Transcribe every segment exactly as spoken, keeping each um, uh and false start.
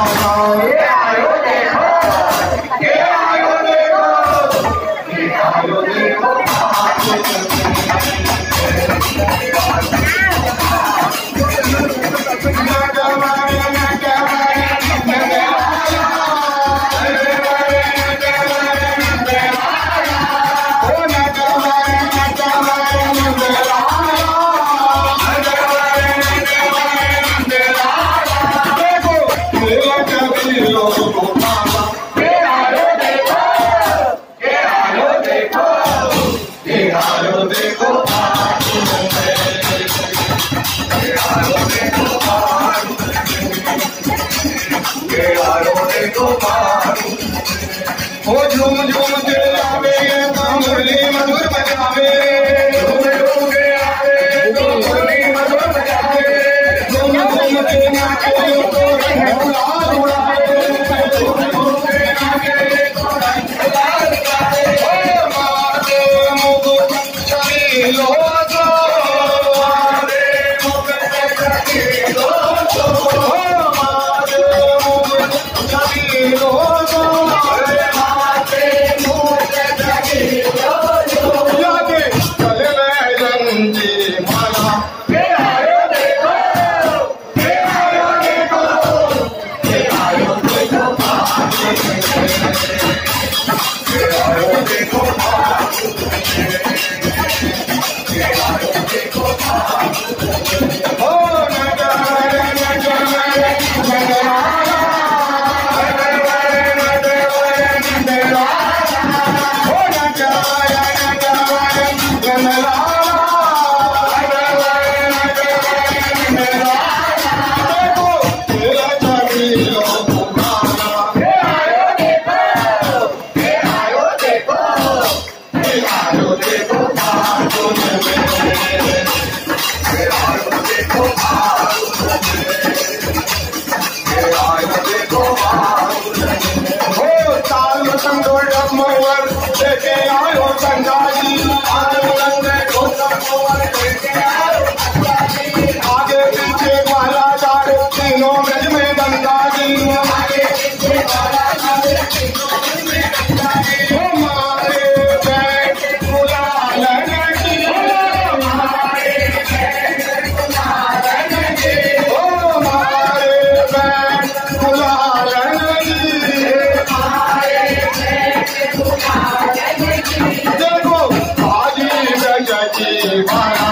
झूम झूम के आवे मुरली मधुर बजावे, झूम झूम के आवे मुरली मधुर बजावे, झूम झूम के नाचे तो गुलाल उड़ावे, झूम झूम के नाचे तो गुलाल उड़ावे। ओ मारे मुकुट छबीलो सो, मारे मुकुट छबीलो सो, मारे मुकुट छबीलो सो, आगे पीछे माला चार तीनों ब्रज में गंगा जी, आगे पीछे माला चार तीनों ब्रज में गंगा जी। हमारे बैठ गुलालन की, हमारे बैठ गुलालन की, हमारे बैठ गुलालन की, हमारे बैठ गुलालन की। देखो हाजी ब्रज की माला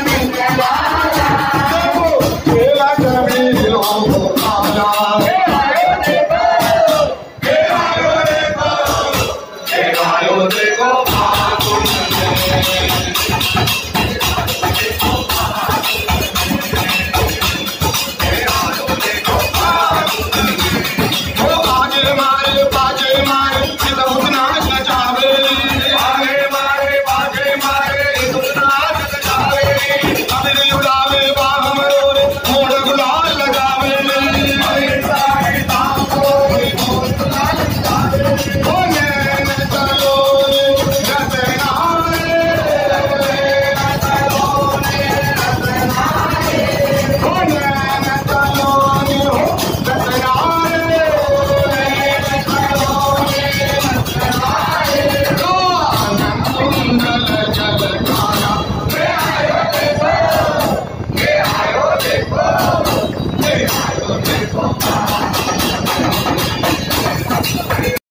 Yeah.